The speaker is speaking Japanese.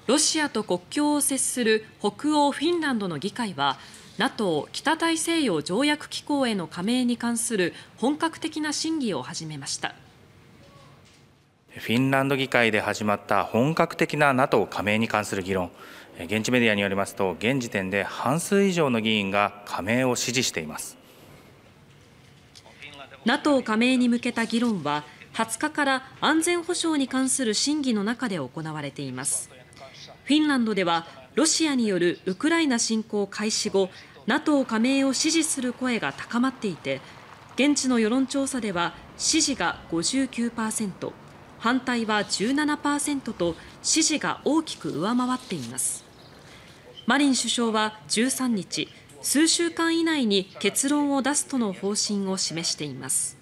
ロシアと国境を接する北欧フィンランドの議会は NATO= 北大西洋条約機構への加盟に関する本格的な審議を始めました。 フィンランド議会で始まった本格的な NATO 加盟に関する議論。現地メディアによりますと、現時点で半数以上の議員が加盟を支持しています。 NATO 加盟に向けた議論は20日から安全保障に関する審議の中で行われています。フィンランドではロシアによるウクライナ侵攻開始後 NATO 加盟を支持する声が高まっていて、現地の世論調査では支持が 59%、 反対は 17% と支持が大きく上回っています。マリン首相は13日、数週間以内に結論を出すとの方針を示しています。